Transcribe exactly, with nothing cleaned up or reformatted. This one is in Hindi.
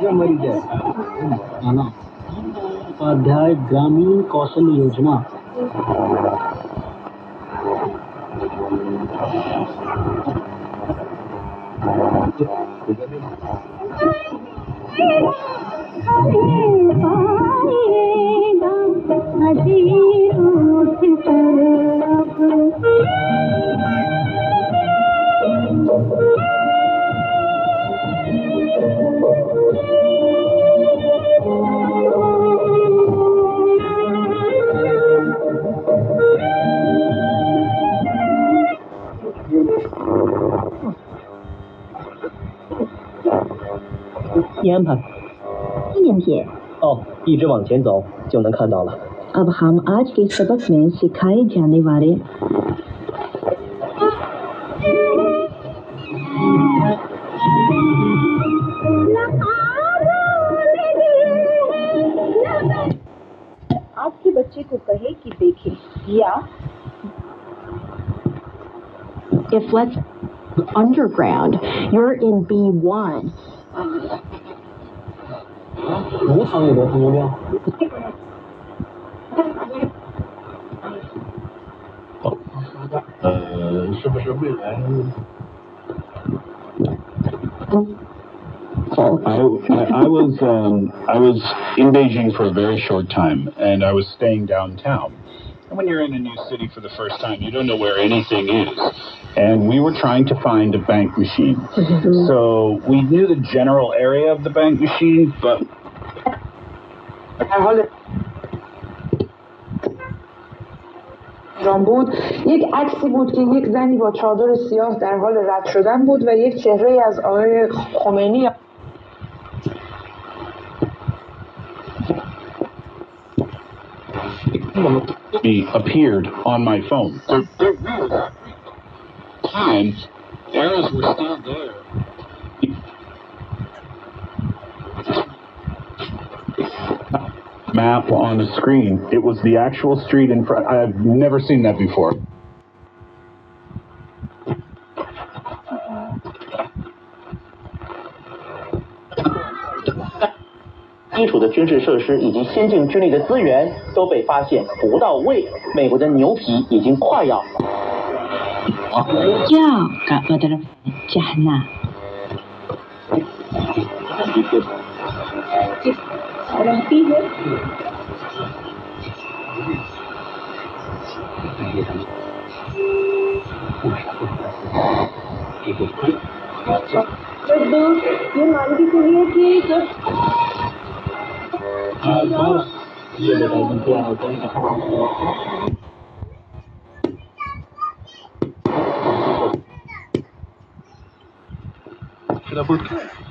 मेरा मरीज है गाना उपाध्याय ग्रामीण कौशल योजना। 你安排纪念品哦，一直往前走就能看到了。 अब हम आज के सबक में सिखाए जाने वाले आपके बच्चे को कहे कि देखे या if let's underground you're in B one 无糖有多糖尿病？ 呃，是不是未来 I, I, I was um, I was in Beijing for a very short time, and I was staying downtown. And when you're in a new city for the first time, you don't know where anything is. And we were trying to find a bank machine. Mm-hmm. So we knew the general area of the bank machine, but بود یک عکسی بود که یک زنی با چادر سیاه در حال رد شدن بود و یک چهره از آقای خمینی appeared on my phone. So there was times arrows were still there. Map on the screen. It was the actual street in front. I've never seen that before. 基础的军事设施以及先进军力的资源都被发现不到位，美国的牛皮已经快要。 Ya Kak Badr Jahna. ये मान के चलिए कि जब ये बताइए क्या होता है? Should I put